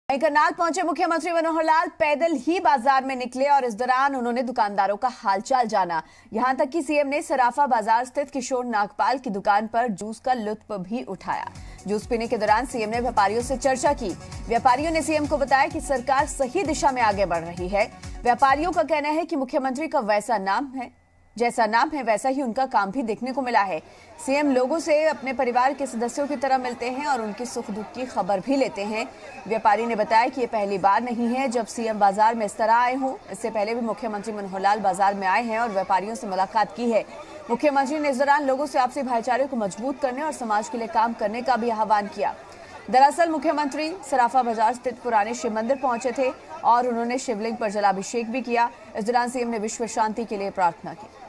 करनाल पहुंचे मुख्यमंत्री मनोहर लाल पैदल ही बाजार में निकले और इस दौरान उन्होंने दुकानदारों का हालचाल जाना। यहां तक कि सीएम ने सराफा बाजार स्थित किशोर नागपाल की दुकान पर जूस का लुत्फ भी उठाया। जूस पीने के दौरान सीएम ने व्यापारियों से चर्चा की। व्यापारियों ने सीएम को बताया कि सरकार सही दिशा में आगे बढ़ रही है। व्यापारियों का कहना है कि मुख्यमंत्री का जैसा नाम है वैसा ही उनका काम भी देखने को मिला है। सीएम लोगों से अपने परिवार के सदस्यों की तरह मिलते हैं और उनकी सुख दुख की खबर भी लेते हैं। व्यापारी ने बताया कि ये पहली बार नहीं है जब सीएम बाजार में इस तरह आए हों। इससे पहले भी मुख्यमंत्री मनोहर लाल बाजार में आए हैं और व्यापारियों से मुलाकात की है। मुख्यमंत्री ने इस दौरान लोगों से आपसी भाईचारे को मजबूत करने और समाज के लिए काम करने का भी आह्वान किया। दरअसल मुख्यमंत्री सराफा बाजार स्थित पुराने शिव मंदिर पहुंचे थे और उन्होंने शिवलिंग पर जलाभिषेक भी किया। इस दौरान सीएम ने विश्व शांति के लिए प्रार्थना की।